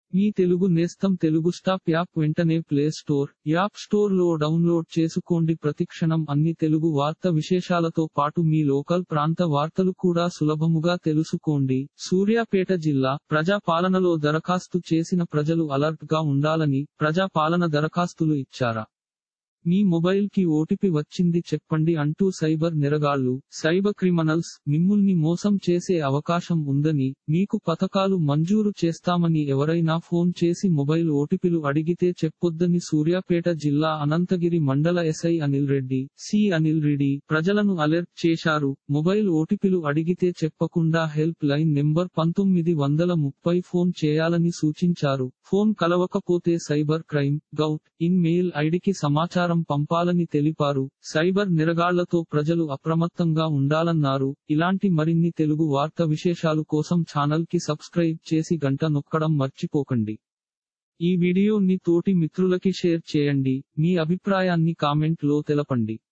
మీ తెలుగు నేస్తం Telugu stop app వెంటనే play store, app store లో డౌన్లోడ్ చేసుకోండి. ప్రతిక్షణం అన్ని తెలుగు వార్త విశేషాలతో పాటు మీ లోకల్ ప్రాంత వార్తలు కూడా సులభముగా తెలుసుకోండి. సూర్యాపేట జిల్లా ప్రజా పాలనలో దరఖాస్తు చేసిన ప్రజలు అలర్ట్ గా ఉండాలని ప్రజా పాలన దరఖాస్తులు ఇచ్చారా? మీ మొబైల్ కి ఓటీపీ వచ్చింది చెప్పండి అంటూ సైబర్ నేరగాళ్లు, సైబర్ క్రిమినల్స్ మిమ్ముల్ని మోసం చేసే అవకాశం ఉందని, మీకు పథకాలు మంజూరు చేస్తామని ఎవరైనా ఫోన్ చేసి మొబైల్ ఓటీపీలు అడిగితే చెప్పొద్దని సూర్యాపేట జిల్లా అనంతగిరి మండల ఎస్ఐ అనిల్ రెడ్డి, సి అనిల్ రెడ్డి ప్రజలను అలర్ట్ చేశారు. మొబైల్ ఓటీపీలు అడిగితే చెప్పకుండా హెల్ప్ లైన్ నెంబర్ 1930 ఫోన్ చేయాలని సూచించారు. ఫోన్ కలవకపోతే సైబర్ క్రైమ్ .in మెయిల్ ఐడికి సమాచారం పంపాలని తెలిపారు. సైబర్ నేరగాళ్లతో ప్రజలు అప్రమత్తంగా ఉండాలన్నారు. ఇలాంటి మరిన్ని తెలుగు వార్త విశేషాలు కోసం ఛానల్ కి సబ్స్క్రైబ్ చేసి గంట నొక్కడం మర్చిపోకండి. ఈ వీడియోని తోటి మిత్రులకి షేర్ చేయండి. మీ అభిప్రాయాన్ని కామెంట్ లో తెలపండి.